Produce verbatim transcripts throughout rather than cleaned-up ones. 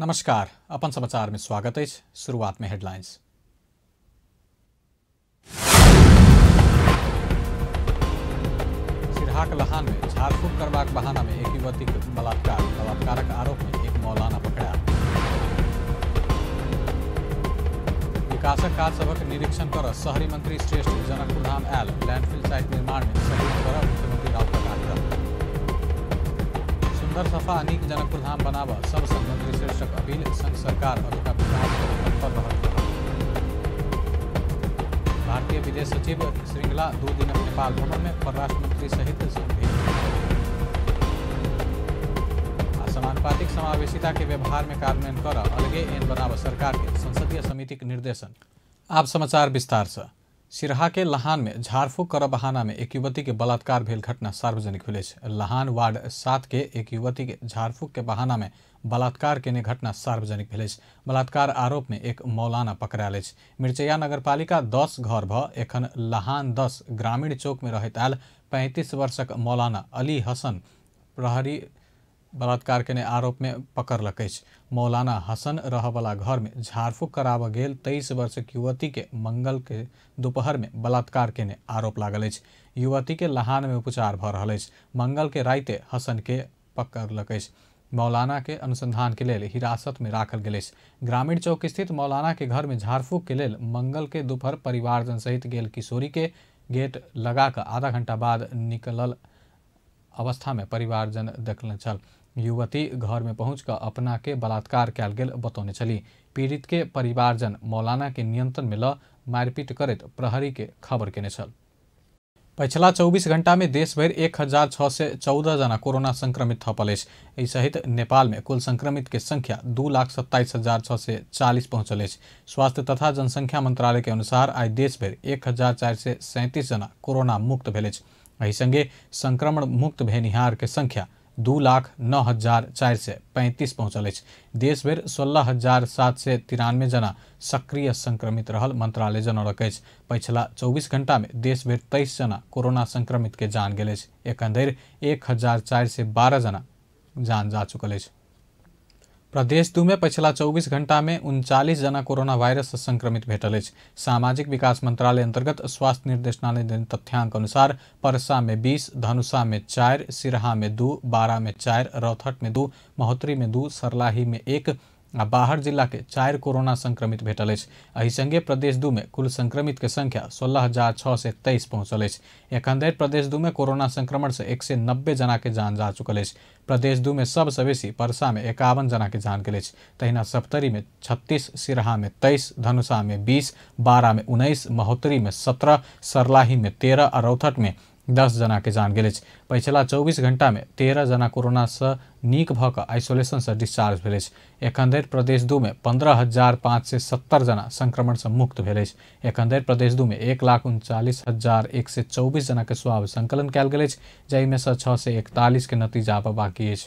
नमस्कार, अपन समाचार में स्वागत है। शुरुआत में हेडलाइंस। सिरहाक लहान में झाड़ फूक करबाक बहाना में एक युवती के बलात्कार बलात्कारक आरोप में एक मौलाना पकड़ा। विकासक काज सभक निरीक्षण कर शहरी मंत्री श्रेष्ठ जनकपुर धाम आयल। लैंडफिल साइट निर्माण में सहयोग कर मुख्यमंत्री राउतक आग्रह। सुंदर सफा अनीक जनकपुर धाम बनाव सब संघ मंत्री श्रेष्ठक अपील। संघ सरकार अधुका विकास तत्पर रहल। भारतीय विदेश सचिव श्रृंगला दो दिनक नेपाल भ्रमण में परराष्ट्र मंत्री सहित समानुपातिक समावेशिता के व्यवहार में कार्यान्वयन कर अलगे एन बनाव सरकार के संसदीय समिति के निर्देशन। आप समाचार विस्तार से। सिरहा के लहान में झाड़फूक कर बहाना में एक युवती के बलात्कार भेल घटना सार्वजनिक भेल। लहान वार्ड सात के एक युवती के झाड़फूक के बहाना में बलात्कार केने घटना सार्वजनिक भेल। बलात्कार आरोप में एक मौलाना पकड़ायल। मिर्चैया नगरपालिका दस घर भ एखन लहान दस ग्रामीण चौक में रहैत आयल पैंतीस वर्षक मौलाना अली हसन प्रहरी बलात्कार केने आरोप में पकड़लक। मौलाना हसन रहवाला घर में झाड़फूक कराब गेल तेईस वर्षक युवती के मंगल के दोपहर में बलात्कार केने आरोप लागल। युवती के लहान में उपचार भ रहल। मंगल के राइते हसन के पकड़लक। मौलाना के अनुसंधान के लेल हिरासत में राखल गेल। ग्रामीण चौक स्थित मौलाना के घर में झाड़फूक के लेल मंगल के दोपहर परिवारजन सहित गेल किशोरी के गेट लगा कर आधा घंटा बाद निकलल अवस्था में परिवारजन देखल छल। युवती घर में पहुंचकर अपना के बलात्कार कैल गेल बतौने चली। पीड़ित के परिवारजन मौलाना के नियंत्रण में ल मारपीट करत प्रहरी के खबर केने छल। पिछला चौबीस घंटा में देश भर एक हजार छः सौ चौदह जना कोरोना संक्रमित थपल। एहि सहित नेपाल में कुल संक्रमित के संख्या दू लाख सत्ताईस हजार छः सौ चालीस पहुंचल। स्वास्थ्य तथा जनसंख्या मंत्रालय के अनुसार आज देश भर एक हजार चार सौ सैंतीस जना कोरोना मुक्त भेल। एहि संगे संक्रमण मुक्त भेनिहार के संख्या दू लाख नौ हजार चार सौ पैंतीस पहुंचल। देश भर सोलह हजार सात सौ तिरानवे जना सक्रिय संक्रमित रहल मंत्रालय जनौलक। पिछला चौबीस घंटा में देश भर तेईस जना कोरोना संक्रमित के जान गेल। एखन धरि एक हजार चार सौ बारह जना जान जा चुकल। प्रदेश दू में पिछला चौबीस घंटा में उनचालीस जना कोरोना वायरस से संक्रमित भेटल। सामाजिक विकास मंत्रालय अंतर्गत स्वास्थ्य निर्देशनालय देन तथ्यांक अनुसार परसा में बीस, धनुषा में चार, सिरहा में दू, बारा में चार, रौथट में दू, महोत्तरी में दू, सरलाही में एक आ बाहर जिला के चार कोरोना संक्रमित भेटल। एहि संगे प्रदेश दू में कुल संक्रमित के संख्या सोलह हजार छः सौ तेईस पहुंचल। एखन धरि प्रदेश दू में कोरोना संक्रमण से एक सौ नब्बे जना के जान जा चुकल। प्रदेश दू में सबसे बेसी परसा में इक्यावन जना के जान गेल। तहिना सप्तरी में छत्तीस, सिरहा में तेईस, धनुषा में बीस, बारा में उन्नीस, महोत्तरी में सत्रह, सरलाही में तेरह और रौथट में दस जना के जान गेल। पिछला चौबीस घंटा में तेरह जना कोरोना से नीक भऽ कऽ आइसोलेशन से डिस्चार्ज भेल। एखन धरि प्रदेश दू में पंद्रह हजार पाँच सौ सत्तर जना संक्रमण से मुक्त भेल। एखन धरि प्रदेश दू में एक लाख उनचालीस हजार एक सौ चौबीस जना के स्वाब संकलन कयल गेल, जाहिमे से छः सौ इकतालीस के नतीजा आबऽ बाकी अछि।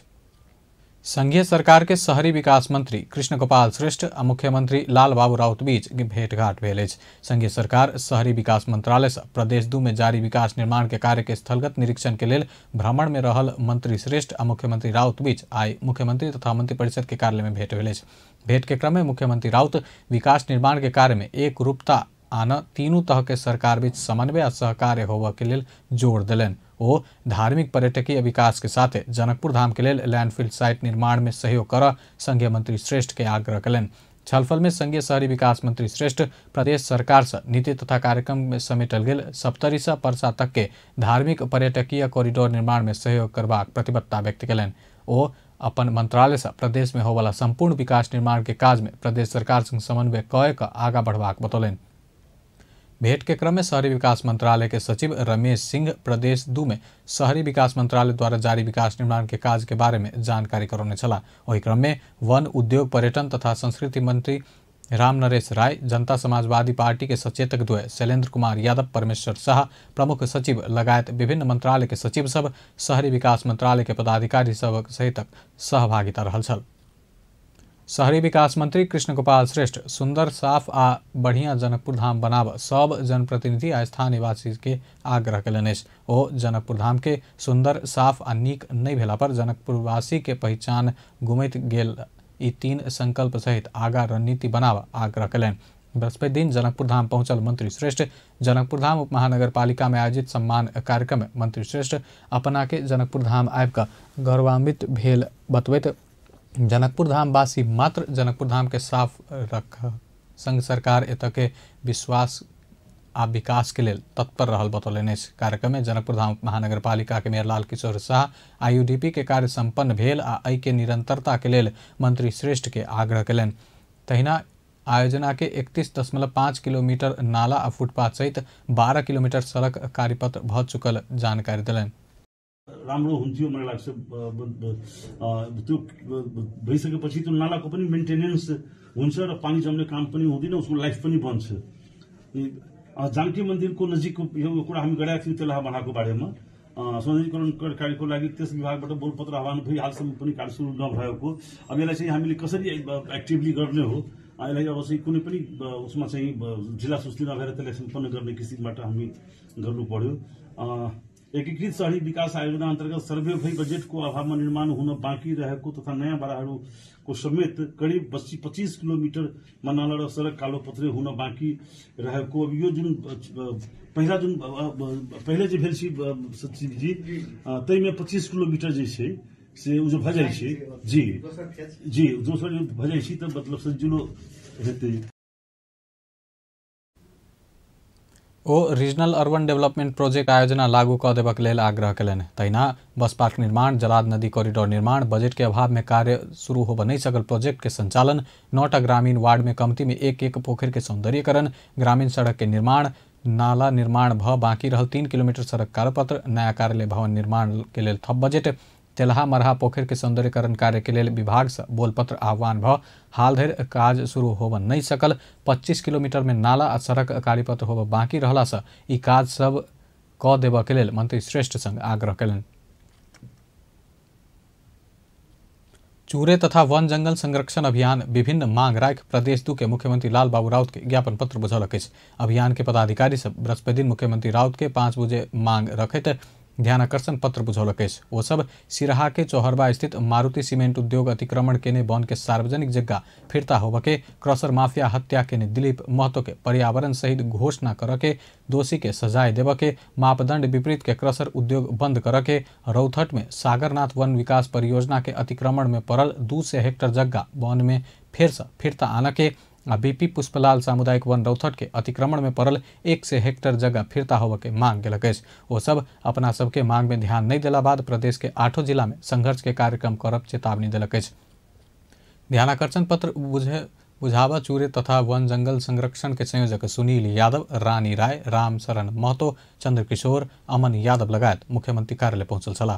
संघीय सरकार के शहरी विकास मंत्री कृष्ण गोपाल श्रेष्ठ आ मुख्यमंत्री लाल बाबू राउत बीच भेंटघाट भेल अछि। संघीय सरकार शहरी विकास मंत्रालय से प्रदेश दू में जारी विकास निर्माण के कार्य के स्थलगत निरीक्षण के लेल भ्रमण में रहल मंत्री श्रेष्ठ आ मुख्यमंत्री राउत बीच आई मुख्यमंत्री तथा मंत्रिपरिषद के कार्यालय में भेंट भेल अछि। भेंट के क्रम में मुख्यमंत्री राउत विकास निर्माण के कार्य में एक रूपता आना तीनू तह के सरकार बीच समन्वय आ सहकार्य होबऽ के लेल जोर देलनि। ओ धार्मिक पर्यटकीय विकास के साथ जनकपुर धाम के लेल लैंडफिल साइट निर्माण में सहयोग कर संघीय मंत्री श्रेष्ठ के आग्रह कयलनि। छलफल में संघीय शहरी विकास मंत्री श्रेष्ठ प्रदेश सरकार से नीति तथा कार्यक्रम में समेटल गेल सप्तरी से परसा तक के धार्मिक पर्यटकीय कॉरिडोर निर्माण में सहयोग करबाक प्रतिबद्धता व्यक्त कयलनि। ओ अपन मंत्रालय से प्रदेश में होवला संपूर्ण विकास निर्माण के काज में प्रदेश सरकार संग समन्वय कय कऽ आगाँ बढ़बाक बतौलनि। भेंट के क्रम में शहरी विकास मंत्रालय के सचिव रमेश सिंह प्रदेश दू में शहरी विकास मंत्रालय द्वारा जारी विकास निर्माण के काज के बारे में जानकारी करौने छला। वही क्रम में वन, उद्योग, पर्यटन तथा संस्कृति मंत्री राम नरेश राय, जनता समाजवादी पार्टी के सचेतक द्वय शैलेंद्र कुमार यादव, परमेश्वर शाह, प्रमुख सचिव लगायत विभिन्न मंत्रालय के सचिव सब, शहरी विकास मंत्रालय के पदाधिकारी सब सहित सहभागिता रहल छल। शहरी विकास मंत्री कृष्ण गोपाल श्रेष्ठ सुंदर, साफ आ बढ़िया जनकपुर धाम बनाब सब जनप्रतिनिधि आ स्थानीय वासी के आग्रह कयलनि अछि। ओ जनकपुर धाम के सुंदर, साफ आ नीक नहि भेला पर जनकपुरवासी के पहचान गुमैत गेल ई तीन संकल्प सहित आगा रणनीति बनावा आग्रह कयलनि। बृहस्पति दिन जनकपुर धाम पहुंचल मंत्री श्रेष्ठ जनकपुर धाम उप महानगरपालिका में आयोजित सम्मान कार्यक्रम में मंत्री श्रेष्ठ अपना के जनकपुर धाम आबि कऽ गौरवान्वित भेल बतबैत जनकपुर धाम वासी मात्र जनकपुर धाम के साफ रख संघ सरकार एतऽ के विश्वास आ विकास के लेल तत्पर रहल बतौलनि अछि। कार्यक्रम में जनकपुर धाम महानगरपालिका के मेयर लाल किशोर शाह आईयूडीपी के कार्य संपन्न भेल आ एहि के निरंतरता के लेल मंत्री श्रेष्ठ के आग्रह कयलनि। तहिना आयोजना के इकतीस दशमलव पाँच किलोमीटर नाला आ फुटपाथ सहित बारह किलोमीटर सड़क कार्यपत्र भ चुकल जानकारी देलनि। राम्रो हुन्थ्यो मलाई लाग्छ त्यो भइसकेपछि त्यो नालाको पनि मेन्टेनेन्स हुन्छ र पानी जम्ने काम पनि हुँदैन, उसको लाइफ पनि बन्छ। जानकी मन्दिरको नजिकको यो कुरा हामी गरेका थियौँ तेलहा बनाएको बारेमा सौन्दर्यीकरण कार्यको लागि त्यस विभागबाट बोलपत्र आह्वान भई हालसम्म पनि कार्य सुरु नभएको। अब यसलाई चाहिँ हामीले कसरी एक्टिभली गर्ने हो, यसलाई अब चाहिँ कुनै पनि उसमा चाहिँ जिल्ला सुस्ती नभएर त्यसलाई सम्पन्न गर्ने किसिमबाट हामी गर्नु पर्यो। एकीकृत शहरी विकास आयोजना अन्तर्गत सर्वे भई बजेटको अभावमा निर्माण हुन बाँकी रहेको तथा नयाँ बाराहरूको समेत करिब बस्सी पच्चीस किलोमिटरमा नाला र सडक कालोपत्रे हुन बाँकी रहेको। अब यो जुन पहिला जुन पहिले जे भेल छी सचिवजी ताहिमे पच्चीस किलोमीटर जे छै से उ जो भऽ जाइ छै जी जी दोसर भऽ जाइ छै तऽ मतलब सजिलो हेतै। ओ रीजनल अर्बन डेवलपमेंट प्रोजेक्ट आयोजना लागू कऽ देबाक लेल आग्रह कयलनि। तहिना बस पार्क निर्माण, जलाद नदी कॉरिडोर निर्माण, बजट के अभाव में कार्य शुरू होबऽ नहीं सकल प्रोजेक्ट के संचालन, नौटा ग्रामीण वार्ड में कमती में एक एक पोखर के सौंदर्यीकरण, ग्रामीण सड़क के निर्माण, नाला निर्माण भ बाकी रहल तीन किलोमीटर सड़क कार्यपत्र, नया कार्यालय भवन निर्माण के लेल थप बजेट, तेलहा मरहा पोखर के सौंदर्यीकरण कार्य के लेल विभाग से बोलपत्र आह्वान भ हाल धरि काज शुरू होबऽ नहीं सकल, पच्चीस किलोमीटर में नाला आ सड़क कार्यपत्र होबऽ बाकी रहला से ई काज सब क देबऽ के लेल मंत्री श्रेष्ठ संग आग्रह कयलनि। चूरे तथा वन जंगल संरक्षण अभियान विभिन्न मांग राखि प्रदेश दू के मुख्यमंत्री लाल बाबू राउत के ज्ञापन पत्र बुझौलक अछि। अभियान के पदाधिकारी सब बृहस्पति दिन मुख्यमंत्री राउत के पाँच बजे मांग रखैत ध्यानाकर्षण पत्र बुझौलक अछि। ओ सब सिरहा के चौहरबा स्थित मारुति सीमेंट उद्योग अतिक्रमण केने वन के सार्वजनिक जगह फिरता होबऽ के, क्रशर माफिया हत्या केने दिलीप महतो के पर्यावरण सहित घोषणा कर के, दोषी के सजाए देबऽ के, मापदंड विपरीत के क्रशर उद्योग बंद कर के, रौथट में सागरनाथ वन विकास परियोजना के अतिक्रमण में पड़ल दू सौ हेक्टेयर जगह वन में फेर से फिरता आन के, आ बीपी पुष्पलाल सामुदायिक वन रौथट के अतिक्रमण में पड़ल एक सौ हेक्टेयर जगह फिरता होबऽ के मांग केलक अछि। ओ सब अपना सबके मांग में ध्यान नहीं देला बाद प्रदेश के आठों जिला में संघर्ष के कार्यक्रम करब चेतावनी देलक अछि। ध्यानाकर्षण पत्र बुझे बुझावा चूरे तथा वन जंगल संरक्षण के संयोजक सुनील यादव, रानी राय, राम शरण महतो, चंद्रकिशोर, अमन यादव लगायत मुख्यमंत्री कार्यालय पहुंचल छलाह।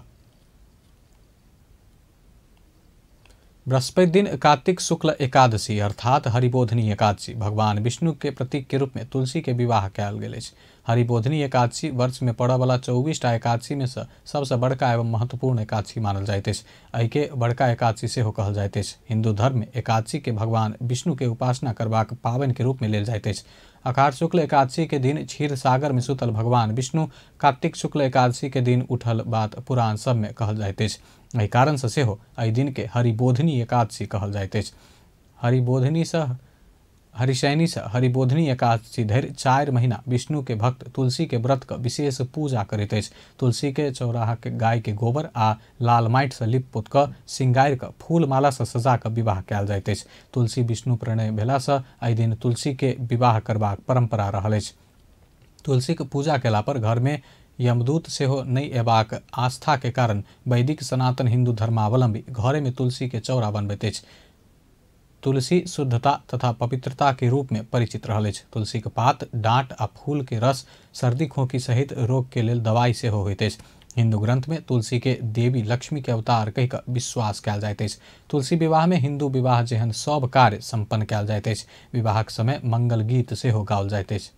बृहस्पति दिन कार्तिक शुक्ल एकादशी अर्थात हरिबोधनी एकादशी भगवान विष्णु के प्रतीक के रूप में तुलसी के विवाह कयल गेल अछि। हरिबोधनी एकादशी वर्ष में पड़य वाला चौबीस टा एकादशी में से सबसे बड़का एवं महत्वपूर्ण एकादशी मानल जाइत अछि। एहि के बड़का एकादशी सेहो कहल जाइत अछि। हिंदू धर्म में एकादशी के भगवान विष्णु के उपासना करबाक पावनि के रूप में लेल जाइत अछि। अखाढ़ शुक्ल एकादशी के दिन क्षीर सागर में सुतल भगवान विष्णु कार्तिक शुक्ल एकादशी के दिन उठल बात पुराण सब में कहल जाइत अछि। एहि कारण से सेहो एहि दिन के हरिबोधनी एकादशी कहल जाइत अछि। हरिबोधनी से हरिशैनी से हरिबोधनी एकादशी धरि चारि महीना विष्णु के भक्त तुलसी के व्रत का विशेष पूजा करैत अछि। तुलसी के चौराहा के गाय के गोबर आ लाल माटि से लिप पोत कऽ सिंगारि कऽ फूल माला से सजा कऽ विवाह कयल जाइत अछि। तुलसी विष्णु प्रणय भेला से एहि दिन तुलसी के विवाह करबाक परंपरा रहल अछि। तुलसी के पूजा केला पर घर में यमदूत सेहो नहीं एबाक आस्था के कारण वैदिक सनातन हिंदू धर्मावलंबी घरे में तुलसी के चौरा बनबैत अछि। तुलसी शुद्धता तथा पवित्रता के रूप में परिचित रहल अछि। तुलसी के पात, डांट आ फूल के रस सर्दी खोखी सहित रोग के लेल दवाई सेहो होइत अछि। हिंदू ग्रंथ में तुलसी के देवी लक्ष्मी के अवतार कहि कऽ विश्वास कयल जाइत अछि। तुलसी विवाह में हिंदू विवाह जेहन सब कार्य संपन्न कयल जाइत अछि। विवाहक समय मंगल गीत सेहो गाओल जाइत अछि।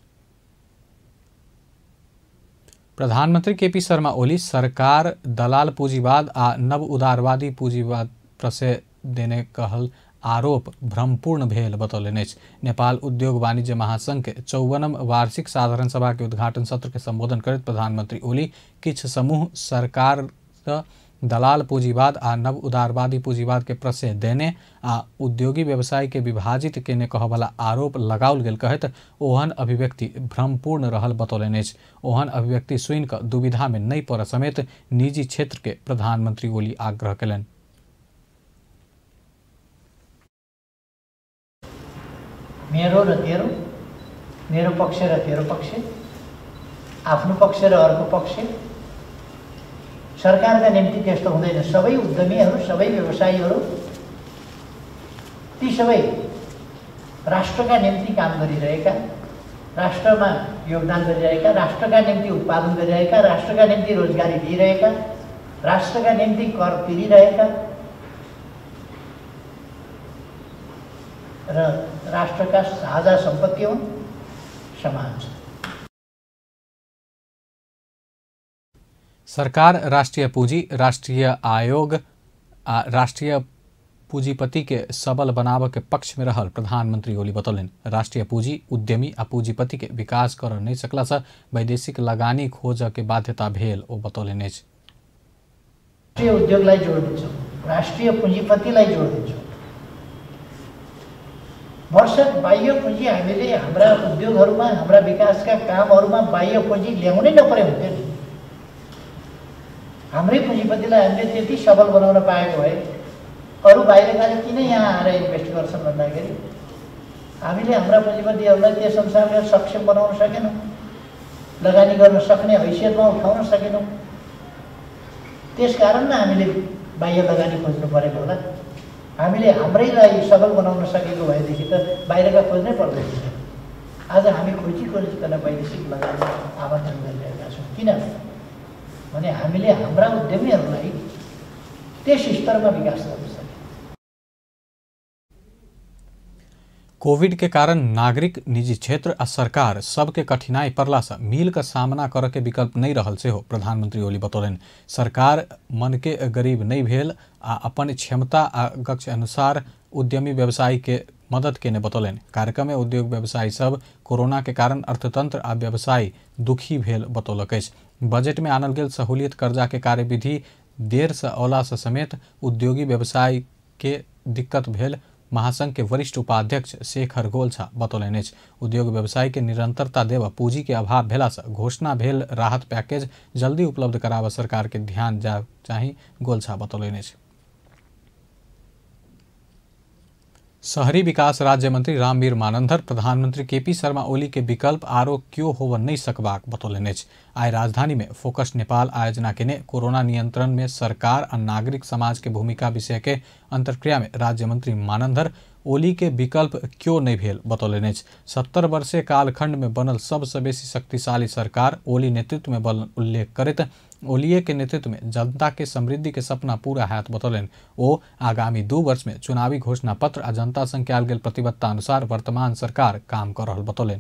प्रधानमंत्री के पी शर्मा ओली सरकार दलाल पूंजीवाद आ नव उदारवादी पूंजीवाद प्रशय देने कहल आरोप भ्रमपूर्ण भेल बतौलनि अछि। नेपाल उद्योग वाणिज्य महासंघ के चौवनम वार्षिक साधारण सभा के उद्घाटन सत्र के संबोधन करैत प्रधानमंत्री ओली किछु समूह सरकार दलाल पूंजीवाद आ नव उदारवादी पूंजीवाद के प्रश्रय देने आ उद्योगी व्यवसाय के विभाजित केने कहवाला आरोप लगाओल गेल कहत ओहन अभिव्यक्ति भ्रमपूर्ण रहल बतौलनि अछि। ओहन अभिव्यक्ति सुनि कऽ दुविधा में नहीं पड़ समेत निजी क्षेत्र के प्रधानमंत्री ओली आग्रह कयलनि। मेरो र तेरो, मेरो पक्ष र तेरो पक्ष, आफ्नो पक्ष र अर्को पक्ष, सरकारका निम्ति त्यस्तो हुँदैन। सबै उद्यमीहरू, सबै व्यवसायीहरू, ती सबै राष्ट्रका निम्ति काम गरिरहेका, राष्ट्रमा योगदान गरिरहेका, राष्ट्रका निम्ति उत्पादन गरिरहेका, राष्ट्रका निम्ति रोजगारी दिइरहेका, राष्ट्रका निम्ति कर तिरिरहेका र राष्ट्रका साझा सम्पत्ति हुन्, समान छ। सरकार राष्ट्रीय पूंजी, राष्ट्रीय आयोग आ राष्ट्रीय पूंजीपति के सबल बनाव के पक्ष में रहल प्रधानमंत्री ओली बतौलनि। राष्ट्रीय पूंजी उद्यमी आ पूंजीपति के विकास कर नहीं सकला से वैदेशिक लगानी खोज के बाध्यता भेल ओ बतौलनि अछि। राष्ट्रीय उद्योगलाई जोड दिन्छौँ, राष्ट्रीय पूंजीपतिलाई जोड दिन्छौँ। वर्षक बाह्य पुँजी हामीले हाम्रा उद्योगहरूमा, हाम्रा विकासका कामहरूमा बाह्य पुँजी ल्याउनै नपरे हुन्थ्यो नि। हाम्रै पुँजीपतिलाई हामीले त्यति सबल बनाउन पाएको भए अरू बाहिरकाले किन यहाँ आएर इन्भेस्ट गर्छन् भन्दाखेरि हामीले हाम्रा पुँजीपतिहरूलाई त्यस अनुसारले सक्षम बनाउन सकेनौँ, लगानी गर्न सक्ने हैसियतमा उठाउन सकेनौँ। त्यसकारण नै हामीले बाह्य लगानी खोज्नु परेको होला। हामीले हाम्रैलाई सबल बनाउन सकेको भएदेखि त बाहिरका खोज्नै पर्दैन। आज हामी खोजी खोजिकन वैदेशिक लगानी आमन्त्रण गरिरहेका छौँ। किन भने हामीले हाम्रा उद्यमीहरूलाई त्यस स्तरमा विकास गर्न सक्यौँ। कोविड के कारण नागरिक, निजी क्षेत्र आ सरकार सबके कठिनाई पड़ला से मिल कर सामना करे के विकल्प नहीं रहल से हो प्रधानमंत्री ओली बतौलनि। सरकार मन के गरीब नहीं भेल आ अपन क्षमता आ गक्ष अनुसार उद्यमी व्यवसायी के मदद केने बतौलनि। कार्यक्रम में उद्योग व्यवसायी सब कोरोना के कारण अर्थतंत्र आ व्यवसायी दुखी भेल बतौलक अछि। बजट में आनल गेल सहूलियत कर्जा के कार्यविधि देर से औला से समेत उद्योगी व्यवसाय के दिक्कत भेल महासंघ के वरिष्ठ उपाध्यक्ष शेखर गोलछा बतौलनि अछि। उद्योग व्यवसाय के निरंतरता देव पूंजी के अभाव भेला से घोषणा भेल राहत पैकेज जल्दी उपलब्ध कराव सरकार के ध्यान जा चाही गोलछा बतौलनि अछि। शहरी विकास राज्य मंत्री रामवीर मानंधर प्रधानमंत्री केपी शर्मा ओली के विकल्प आरो क्यों होव नहीं सकबाक बतौलनि अछि। आइ राजधानी में फोकस नेपाल आयोजना केने कोरोना नियंत्रण में सरकार और नागरिक समाज के भूमिका विषय के अंतर्क्रिया में राज्य मंत्री मानंधर ओली के विकल्प क्यों नहीं भेल बतौलनि अछि। सत्तर वर्षीय कालखंड में बनल सबसे बेसी शक्तिशाली सरकार ओली नेतृत्व में बनल उल्लेख करैत ओलीए के नेतृत्व में जनता के समृद्धि के सपना पूरा हैत बतौलनि। ओ आगामी दू वर्ष में चुनावी घोषणा पत्र आ जनता संग कयल गेल प्रतिबद्धता अनुसार वर्तमान सरकार काम कर रहल बतौलनि।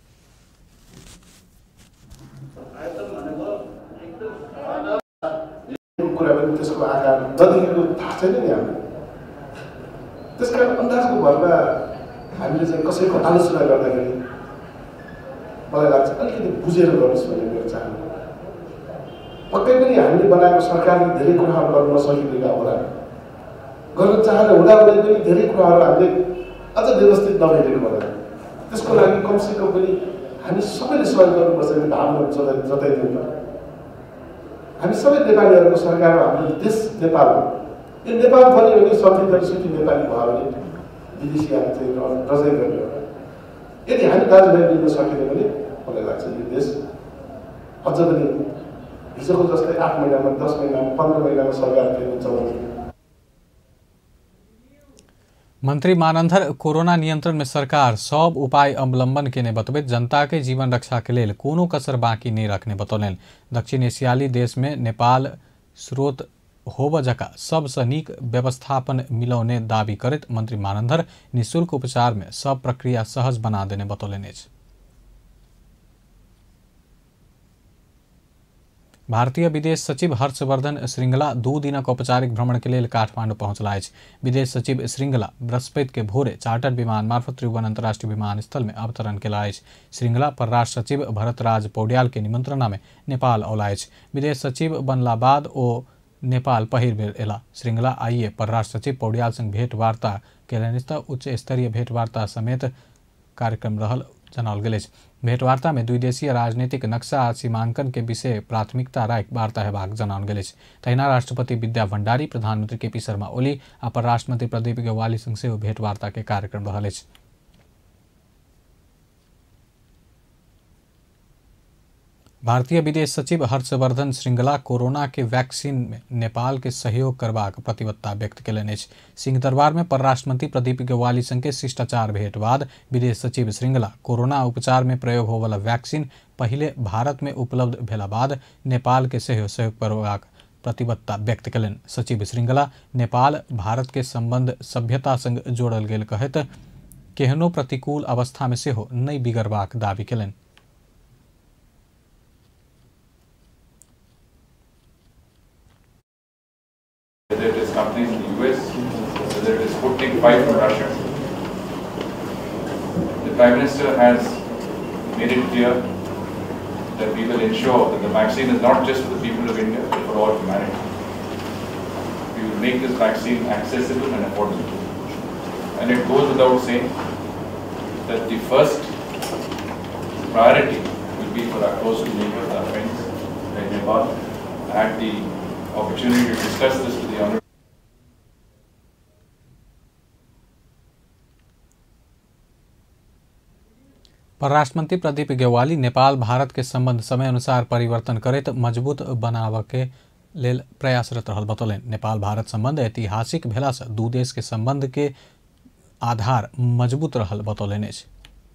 त्यसको आकार नदेखिको थाहा छैन नि हामीलाई। त्यसकारण अन्दाजको भरमा हामीले चाहिँ कसैको आलोचना गर्दाखेरि मलाई लाग्छ अलिकति बुझेर गर्नुहोस् भन्ने मेरो चाहना हो। पक्कै पनि हामीले बनाएको सरकारले धेरै कुराहरू गर्न नसकिरहेका होला, गर्न चाहँदा हुँदाहुँदै पनि धेरै कुराहरू हामीले अझ व्यवस्थित नभइरहेको होला। त्यसको लागि कमसेकम पनि हामी सबैले सहयोग गर्नुपर्छ भन्ने भावना जताइ जताइदिउँ न। हामी सबै नेपालीहरूको सरकार हो, हाम्रो देश नेपाल हो। यो नेपाल बन्यो भने संविधान सुठी नेपाली भयो भने विदेशी आएर चाहिँ रजाइ गर्ने हो। यदि हामी दाजुभाइ मिल्न सकेन भने मलाई लाग्छ यो देश अझ पनि हिजोको जस्तै आठ महिनामा दस महिनामा पन्ध्र महिनामा सरकार फेरि चलाउँछ। मंत्री मानंधर कोरोना नियंत्रण में सरकार सब उपाय अवलंबन केने बतबैत जनता के जीवन रक्षा के लेल कोनो कसर बाकी नहीं रखने बतौलनि। दक्षिण एशियाली देश में नेपाल स्रोत होब जका सबसे नीक व्यवस्थापन मिलौने दावी करैत मंत्री मानंधर निःशुल्क उपचार में सब प्रक्रिया सहज बना देने बतौलनि अछि। भारतीय विदेश सचिव हर्षवर्धन श्रृंगला दू दिनक औपचारिक भ्रमण के लिए काठमांडू पहुंचला अछि। विदेश सचिव श्रृंगला बृहस्पति के भोरे चार्टर्ड विमान मार्फत त्रिभुवन अंतर्राष्ट्रीय विमानस्थल में अवतरण केला अछि। श्रृंगला परराष्ट्र सचिव भरतराज पौड्याल के निमंत्रणा में नेपाल औला अछि। विदेश सचिव बनला बाद ओ नेपाल पहिल बेर एला। श्रृंखला आइए परराष्ट्र सचिव पौड्याल संग भेंटवार्ता केलनि त उच्च स्तरीय भेंटवार्ता समेत कार्यक्रम रहल जनाओल गेल अछि। भेंटवार्ता में दुई देशीय राजनीतिक नक्शा आ सीमांकन के विषय प्राथमिकता राखि वार्ता हेबाक जनाओल गेल अछि। तहिना राष्ट्रपति विद्या भण्डारी, प्रधानमंत्री केपी शर्मा ओली आ परराष्ट्र मंत्री प्रदीप ग्यावाली संग सेहो भेंटवार्ता के कार्यक्रम रहल अछि। भारतीय विदेश सचिव हर्षवर्धन श्रृंखला कोरोना के वैक्सीन में नेपाल के सहयोग करबाक प्रतिबद्धता व्यक्त केलनि अछि। सिंहदरबार में परराष्ट्र मंत्री प्रदीप ग्यावाली संग के शिष्टाचार भेंट बाद विदेश सचिव श्रृंखला कोरोना उपचार में प्रयोग होवला वैक्सीन पहले भारत में उपलब्ध भेला बाद नेपाल के सेहो सहयोग करबाक प्रतिबद्धता व्यक्त केलनि। सचिव श्रृंखला नेपाल भारत के संबंध सभ्यता संग जोड़ल गेल कहैत केहनो प्रतिकूल अवस्था में सेहो नहि बिगड़बाक दावी केलनि। Whether it is companies in the U S, whether it is Sputnik five from Russia. The Prime Minister has made it clear that we will ensure that the vaccine is not just for the people of India, but for all humanity. We will make this vaccine accessible and affordable. And it goes without saying that the first priority will be for our close neighbors, our friends like Nepal. I had the opportunity to discuss this with the Honourable परराष्ट्र मंत्री प्रदीप ग्यावाली नेपाल भारत के संबंध समय अनुसार परिवर्तन करैत मजबूत बनाबय के लेल प्रयासरत रहल बतौलनि। नेपाल भारत संबंध ऐतिहासिक भेला से दू देश के संबंध के आधार मजबूत रहल बतौलनि अछि।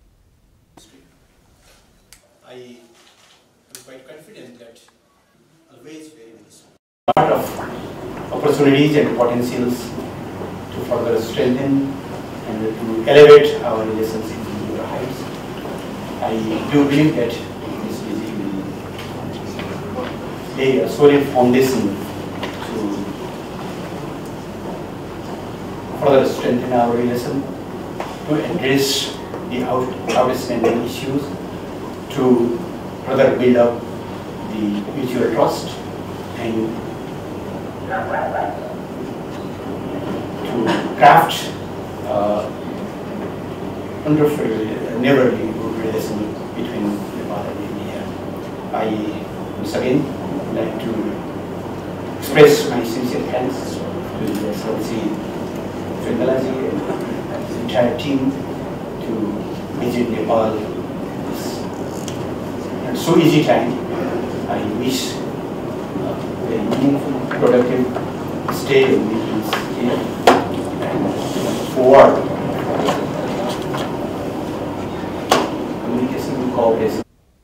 Lot of opportunities and potentials to further strengthen and to elevate our relations in new heights. I do believe that this visit will lay a solid foundation to further strengthen our relation, to address the out, outstanding issues, to further build up the mutual trust and to craft uh, wonderful, uh, neighborly good relation between Nepal and India. I once again would like to express my sincere thanks to the Excellency Shrinkhalaji and the entire team to visit Nepal this at so easy time. I wish a meaningful, productive stay in meetings here and forward communication and cooperation.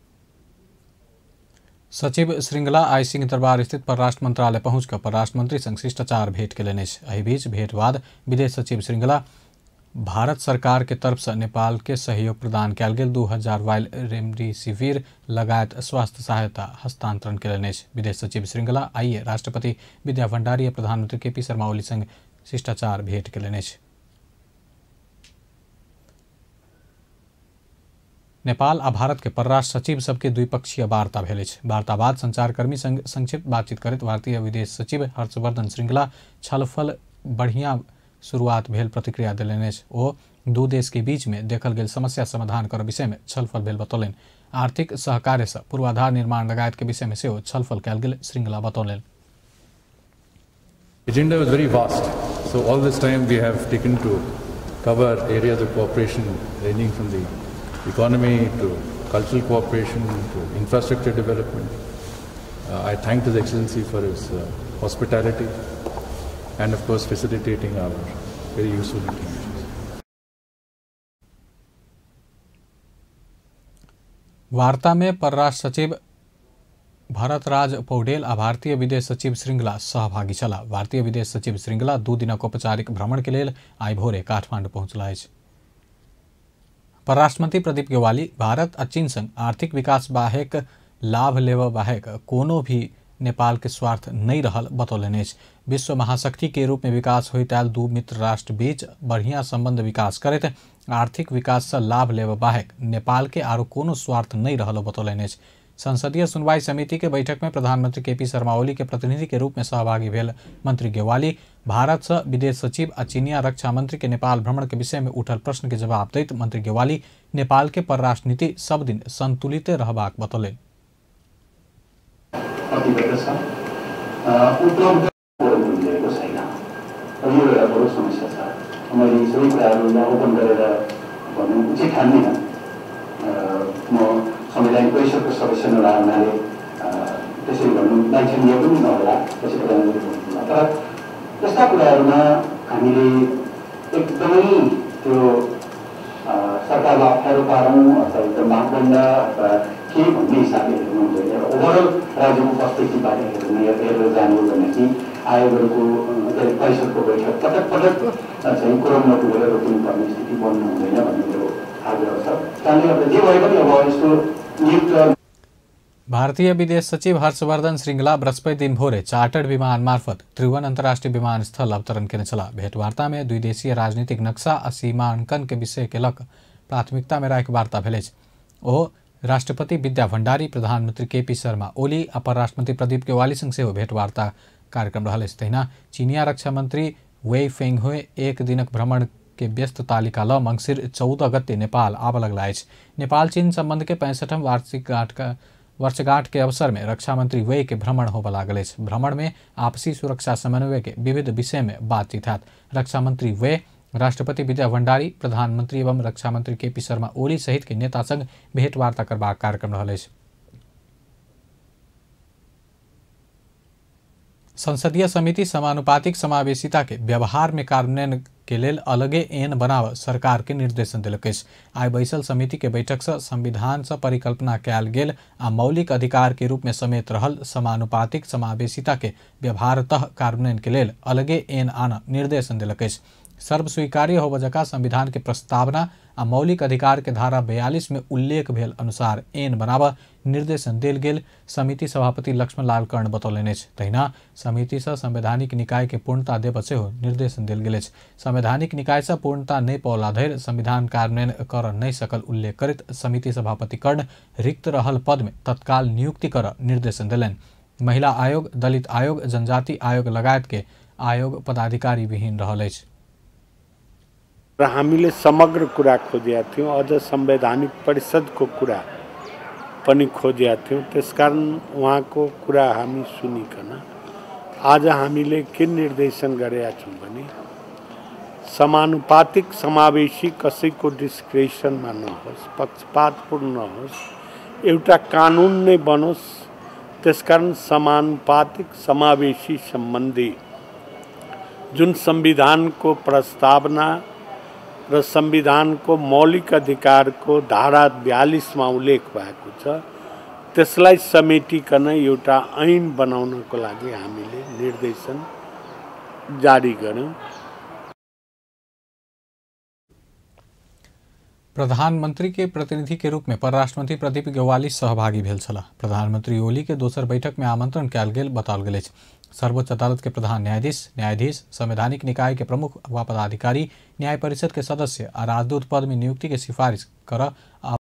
सचिव श्रृंखला आई सिंह दरबार स्थित परराष्ट्र मंत्रालय पहुंचकर परराष्ट्र मंत्री संग शिष्टाचार भेंट केलनि अछि। एहि बीच भेंट बाद विदेश सचिव श्रृंखला भारत सरकार के तरफ से नेपाल के सहयोग प्रदान कयल गेल दू हजार वायल रेमडेसिविर लगायत स्वास्थ्य सहायता हस्तांतरण केलनि अछि। विदेश सचिव श्रृंखला आइए राष्ट्रपति विद्या भण्डारी और प्रधानमंत्री केपी शर्मा ओली संग शिष्टाचार भेंट केलनि अछि। नेपाल आ भारत के परराष्ट्र सचिव सबके द्विपक्षीय वार्ता भेल अछि। वार्ता बाद संचारकर्मी संग संक्षिप्त बातचीत करैत भारतीय विदेश सचिव हर्षवर्धन श्रृंखला छलफल बढ़िया शुरुआत भेल प्रतिक्रिया देलनि अछि। ओ दू देश के बीच में देखल गेल समस्या समाधान कर विषय में छलफल भेल बतौलनि। आर्थिक सहकार्य से पूर्वाधार निर्माण लगायत के विषय में सेहो छलफल कयल गेल श्रृंखला बतौलनि। Agenda was very vast, so all this time we have taken to cover areas of cooperation ranging from the economy to cultural cooperation to infrastructure development. Uh, I thank His Excellency for his uh, hospitality and of course facilitating our very useful interventions. वार्ता में परराष्ट्र सचिव भरतराज पौडेल आ भारतीय विदेश सचिव श्रृंखला सहभागी छला। भारतीय विदेश सचिव श्रृंखला दू दिनक औपचारिक भ्रमण के लेल आइ भोरे काठमांडू पहुंचला अछि। परराष्ट्र मंत्री प्रदीप ग्यावाली भारत आ चीन संग आर्थिक विकास बाहेक लाभ लेबा बाहेक कोनो भी नेपाल के स्वार्थ नहीं रहल बतौलनि अछि। विश्व महाशक्ति के रूप में विकास होइत आयल दू मित्र राष्ट्र बीच बढ़िया संबंध विकास करैत आर्थिक विकास से लाभ लेब बाहेक नेपाल के आरो कोनो स्वार्थ नहीं रहलो बतौलनि अछि। संसदीय सुनवाई समिति के बैठक में प्रधानमंत्री केपी शर्मा ओली के प्रतिनिधि के रूप में सहभागी भेल मंत्री गेवाली भारत से विदेश सचिव आ चीनिया रक्षा मंत्री के नेपाल भ्रमण के विषय में उठल प्रश्न के जवाब दैत मंत्री गेवाली नेपाल के परराष्ट्र नीति सब दिन संतुलित रहबाक बतौलनि। संवैधानिक परिषदको सदस्य नभए हुनाले त्यसरी भन्नु लाइसेन्स पनि नहोला त्यसै प्रधानमन्त्री। तर यस्ता कुराहरूमा हामीले एकदमै त्यो सरकारलाई अप्ठ्यारो पारौँ अथवा एकदम मापदण्ड अथवा के भन्ने हिसाबले हेर्नु हुँदैन। ओभरअल राज्यको पर्सपेक्टिभबाट हेर्नु हेरेर जानु भने कि आयोगहरूको परिषदको बैठक पटक पटक चाहिँ कोरम नपुगेर रोक्नुपर्ने स्थिति बन्नु हुँदैन भन्ने मेरो आग्रह छ। त्यसले गर्दा जे भए पनि अब यस्तो भारतीय विदेश सचिव हर्षवर्धन श्रृंगला बृहस्पति दिन भोरे चार्टर्ड विमान मार्फत त्रिभुवन अंतर्राष्ट्रीय विमानस्थल अवतरण केने छला। भेंटवार्ता में दुई देशीय राजनीतिक नक्शा आ सीमांकन के विषय के लक प्राथमिकता में राखि वार्ता भेल अछि। ओ राष्ट्रपति विद्या भण्डारी, प्रधानमंत्री केपी शर्मा ओली आ परराष्ट्र मंत्री प्रदीप गेवाली संग सेहो भेंटवार्ता कार्यक्रम रहल अछि। तहिना चीनिया रक्षा मंत्री वेई फेंगहुए एक दिनक भ्रमण के व्यस्त तालिका ल मंगसिर चौदह गते नेपाल आब लगला अछि। नेपाल चीन संबंध के पैंसठम वार्षिक गांठ का वर्षगांठ के अवसर में रक्षा मंत्री वेई के भ्रमण होबे लागल अछि। भ्रमण में आपसी सुरक्षा समन्वय के विविध विषय में बातचीत हैत। रक्षा मंत्री वेई राष्ट्रपति विद्या भण्डारी, प्रधानमंत्री एवं रक्षा मंत्री केपी शर्मा ओली सहित के नेता संग भेंटवार्ता करबाक कार्यक्रम रहल अछि। संसदीय समिति समानुपातिक समावेशिता के व्यवहार में कार्यान्वयन के लेल अलगे एन बनाव सरकार के निर्देशन दिलक अछि। आइ बैसल समिति के बैठक से संविधान से परिकल्पना कयल गेल आ मौलिक अधिकार के रूप में समेत रहल समानुपातिक समावेशिता के व्यवहारतः कार्यान्वयन के लेल अलगे एन आना निर्देशन दिलक अछि। सर्वस्वीकार्य होबय जकाँ संविधान के प्रस्तावना आ मौलिक अधिकार के धारा बयालीस में उल्लेख भेल अनुसार एन बनाव निर्देशन देल गेल समिति सभापति लक्ष्मण लाल कर्ण बतौलनि अछि। तहिना समिति से संवैधानिक निकाय के पूर्णता देब सेहो निर्देशन देल गेल अछि। संवैधानिक निकाय से पूर्णता नहीं पौला धरि संविधान कार्यान्वयन कर नहीं सकल उल्लेख करैत समिति सभापति कर्ण रिक्त रहल पद में तत्काल नियुक्ति कर निर्देशन देलनि। महिला आयोग, दलित आयोग, जनजाति आयोग लगायत के आयोग पदाधिकारी विहीन रहल अछि। र हामीले समग्र कुरा खोजेका थियौँ, अझ संवैधानिक परिषदको कुरा पनि खोजेका थियौँ। त्यसकारण उहाँको कुरा हामी सुनिकन आज हामीले के निर्देशन गरेका छौँ भने समानुपातिक समावेशी कसैको डिस्क्रिप्सनमा नहोस्, पक्षपातपूर्ण नहोस्, एउटा कानुन नै बनोस्। त्यसकारण समानुपातिक समावेशी सम्बन्धी जुन संविधानको प्रस्तावना र संविधानको मौलिक अधिकारको धारा बयालीस मा उल्लेख भएको छ त्यसलाई समेटिकन एउटा ऐन बनाउनको लागि हामीले निर्देशन जारी गर्यौं। प्रधानमंत्री के प्रतिनिधि के रूप में परराष्ट्र मंत्री प्रदीप गेवाली सहभागी भेल छलाह। प्रधानमंत्री ओली के दोसर बैठक में आमंत्रण कयल गेल बताओल गेल अछि। सर्वोच्च अदालत के प्रधान न्यायाधीश, न्यायाधीश, संवैधानिक निकाय के प्रमुख व पदाधिकारी, न्याय परिषद के सदस्य आ राजदूत पद में नियुक्ति के सिफारिश कर